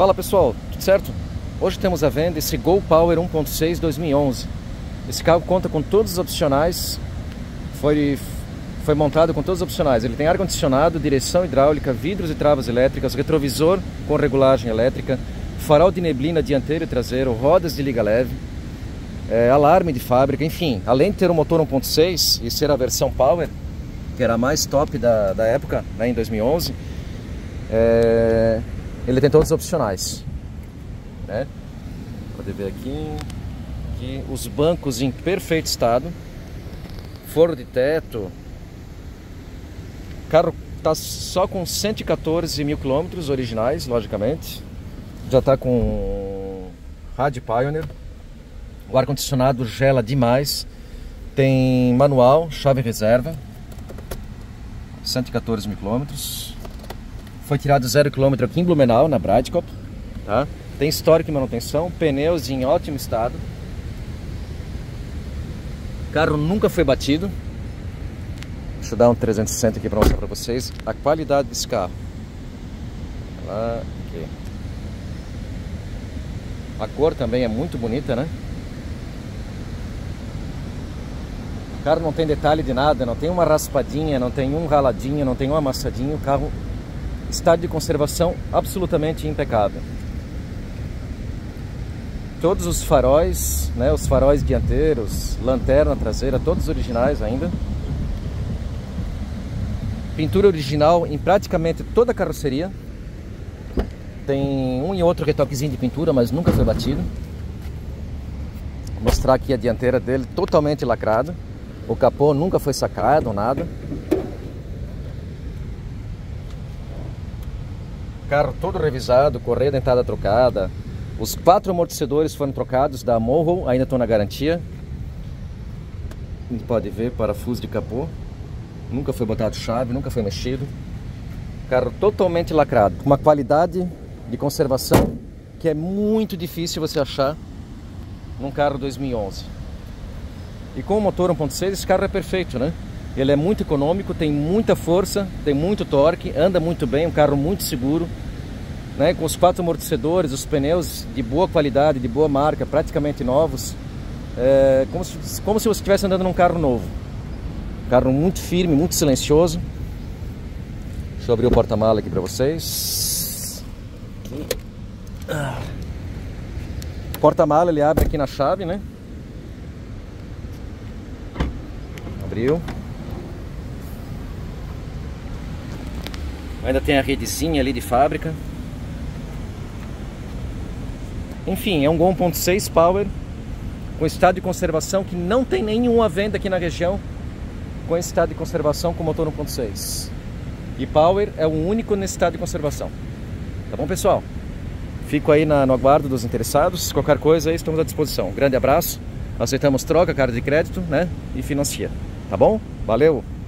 Fala pessoal, tudo certo? Hoje temos à venda esse Gol Power 1.6 2011. Esse carro conta com todos os opcionais, foi montado com todos os opcionais. Ele tem ar-condicionado, direção hidráulica, vidros e travas elétricas, retrovisor com regulagem elétrica, farol de neblina dianteiro e traseiro, rodas de liga leve, alarme de fábrica, enfim. Além de ter um motor 1.6 e ser a versão Power, que era a mais top da época, né, em 2011, ele tem todos os opcionais, né? Pode ver aqui os bancos em perfeito estado, forro de teto. O carro está só com 114 mil quilômetros originais, logicamente. Já está com rádio Pioneer. O ar-condicionado gela demais. Tem manual, chave reserva. 114 mil quilômetros. Foi tirado 0 km aqui em Blumenau, na Bradkop, tá? Tem histórico de manutenção, pneus em ótimo estado. O carro nunca foi batido. Deixa eu dar um 360 aqui para mostrar para vocês a qualidade desse carro. Lá, aqui. A cor também é muito bonita, né? O carro não tem detalhe de nada, não tem uma raspadinha, não tem um raladinho, não tem um amassadinho. O carro, estado de conservação absolutamente impecável. Todos os faróis, né, os faróis dianteiros, lanterna traseira, todos originais ainda. Pintura original em praticamente toda a carroceria. Tem um e outro retoquezinho de pintura, mas nunca foi batido. Vou mostrar aqui a dianteira dele totalmente lacrada. O capô nunca foi sacado, nada. Carro todo revisado, correia dentada trocada. Os 4 amortecedores foram trocados da Morro, ainda estão na garantia. A gente pode ver parafuso de capô. Nunca foi botado chave, nunca foi mexido. Carro totalmente lacrado, com uma qualidade de conservação que é muito difícil você achar num carro 2011. E com o motor 1.6 esse carro é perfeito, né? Ele é muito econômico, tem muita força, tem muito torque, anda muito bem, um carro muito seguro, né? Com os 4 amortecedores, os pneus de boa qualidade, de boa marca, praticamente novos, como se você estivesse andando num carro novo. Carro muito firme, muito silencioso. Deixa eu abrir o porta-mala aqui para vocês. Porta-mala ele abre aqui na chave, né? Abriu. Ainda tem a redezinha ali de fábrica. Enfim, é um Gol 1.6 Power com estado de conservação que não tem nenhuma venda aqui na região com esse estado de conservação com motor 1.6. E Power é o único nesse estado de conservação. Tá bom, pessoal? Fico aí no aguardo dos interessados. Qualquer coisa aí estamos à disposição. Um grande abraço. Aceitamos troca, carta de crédito, né? E financia. Tá bom? Valeu!